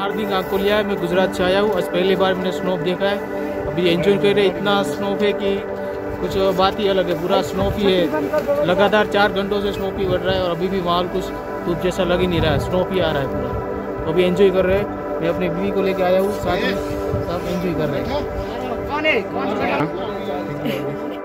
4 दिन आपको लिया है। मैं गुजरात से आया हूँ, आज पहली बार मैंने स्नोफ देखा है। अभी एंजॉय कर रहे, इतना स्नोफ है कि कुछ बात ही अलग है। पूरा स्नोफ ही है, लगातार 4 घंटों से स्नोफ ही बढ़ रहा है और अभी भी माहौल कुछ धूप जैसा लग ही नहीं रहा है, स्नोफ ही आ रहा है पूरा। तो अभी एंजॉय कर रहे हैं, मैं अपनी बीवी को लेके आया हूँ, साथ में सब एंजॉय कर रहे हैं।